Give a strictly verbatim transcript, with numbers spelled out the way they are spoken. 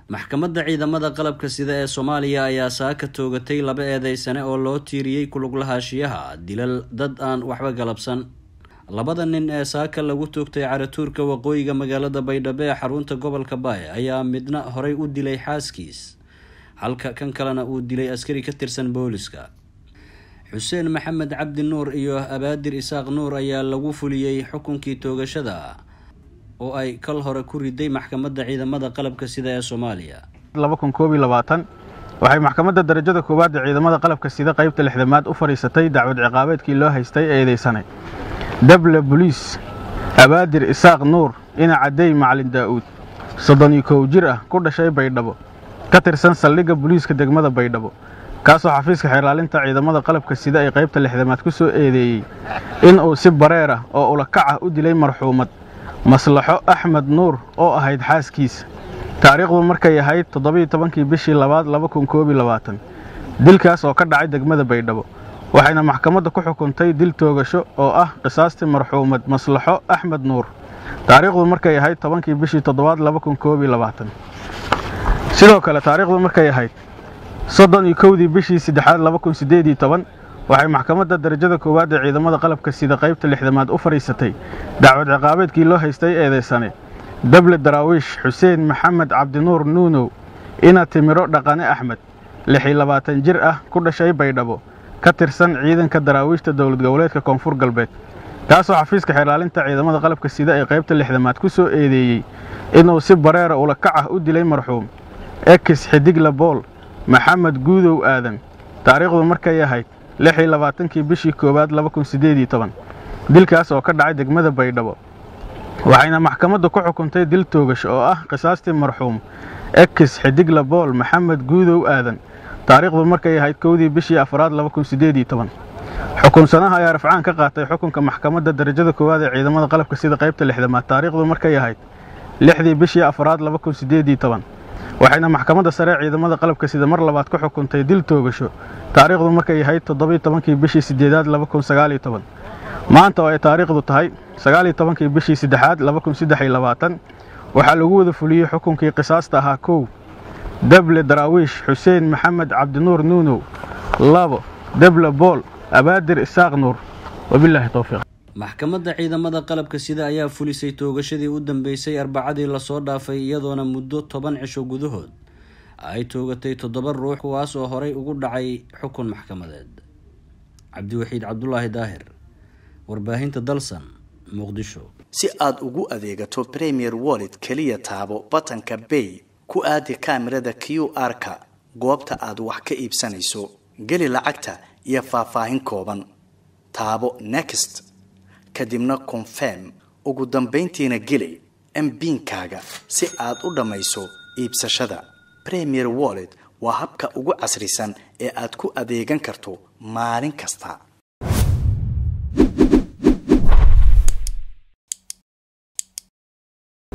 maxkamadda ciidamada qalabka sida ee Soomaaliya ayaa saaka toogatay laba eedeysane oo loo tiiriyay ku lug lahaanshiyaha dilal dad aan waxba galabsan. labada nin ee saaka lagu toogtay caratuurka waqooyiga magaalada Baydhabo ee xarunta gobolka Baay ayaa midna horey u dilay xaaskiis halka kan kalena uu dilay askari ka tirsan booliska. Xuseen Maxamed Cabdi Nuur iyo Abaadir Isaaq Nuur ayaa lagu fuliyay xukunkii toogashada oo ay kal hore ku riday maxkamadda ciidamada qalabka sida ee Soomaaliya. laba kun koob iyo labaatan waxay maxkamadda darajada koowaad ee ciidamada qalabka sida qaybta lixdamaad u fariisatay dacwad ciqaabeedkii loo haystay eedeysanay dable Police Abaadir Isaaq Nuur ina caday Macalin Daawud soddon iyo kow jir ah ku dhashay Baydhabo ka tirsan saldhigga booliiska degmada Baydhabo kaasoo xafiiska xeerlaalinta ciidamada qalabka sida ay qaybta lixdamaad ku soo eedeeyay in uu si bareer ah oo ula kac ah u dilay marxuumad Maslaxo Axmed Nuur oo ahayd xaaskiisa taariikhdu markay ahayd toddoba iyo tobankii bishii labaad laba kun koob iyo labaatan dilkaas oo ka dhacay degmada Baydhabo waxayna maxkamadda ku xukuntay dil toogasho oo ah qisaastii marxuumad Maslaxo Axmed Nuur taariikhdu markay ahayd tobankii bishii toddobaad laba kun koob iyo labaatan sidoo kale taariikhdu markay ahayd soddon iyo kow bishii saddexaad laba kun siddeed iyo toban waxay maxkamadda darajada koowaad ee ciidamada qalabka sida qaybta lixdamaad u fariisatay dacwad ciqaabeedkii loo haystay eedeysane dable Daraawish Xuseen Maxamed Cabdi Nuur Nuunow ina Timiro Dhaqane Axmed lix iyo labaatan jir ah ku dhashay Baydhabo ka tirsan ciidanka Daraawiishta dowlad goboleedka Koonfur Galbeed kaasoo xafiiska xeerlaalinta ciidamada qalabka sida ee qaybta lixdamaad ku soo eedeeyay inuu si bareer ula kac ah u dilay marxuum Ekis Xidigle Bool Maxamed Guudow Aadan taariikhdu markay ahayd lix iyo labaatankii bishii koowaad laba kun siddeed iyo toban dilkaas oo ka dhacay degmada Baydhabo waxayna maxkamaddu ku xukuntay dil toogasho oo ah qisaastii marxuum Ekis Xidigle Bool Maxamed Guudow Aadan taariikhdu markay ahayd kowdii bishii afraad laba kun siddeed iyo toban xukunsanaha ayaa rafcaan ka qaatay xukunka maxkamadda darajada koowaad ee ciidamada qalabka sida qaybta lixdamaad taariikhdu markay ahayd lixdii bishii afraad laba kun siddeed iyo toban waxayna maxkamadda sare ciidamada qalabka sida mar labaad ku xukuntay dil toogasho taariikhdu markay ahayd toddoba iyo tobankii bishii siddeedaad laba kun sagaal iyo toban maanta oo ay taariikhdu tahay sagaal iyo tobankii bishii saddexaad laba kun saddex iyo labaatan waxaa lagu wada fuliyay xukunkii qisaasta ahaa kow dable Daraawish Xuseen Maxamed Cabdi Nuur Nuunow labo dable Bool Abaadir Isaaq Nuur wabillahi tawfiiq. maxkamadda ciidamada qalabka sida ayaa fulisay toogashadii u dambeysay arbacadii la soo dhaafay iyadoona muddo toban cisho gudahood ay toogatay toddoba ruux kuwaas oo horey ugu dhacay xukun maxkamadeed. Cabdiwaxiid Cabdullaahi Daahir warbaahinta Dalsan Muqdisho. si aad ugu adeegato Premier Wallet kaliya taabo batanka Pay ku aadi kaamirada Q R-ka goobta aad wax ka iibsanayso gali lacagta iyo faahfaahin kooban taabo Next kadibna Confirm ugu dambeyntiina gali M PIN-kaaga si aad u dhamayso iibsashada. Premier Wallet waa habka ugu casrisan ee aad ku adeegan karto maalin kasta.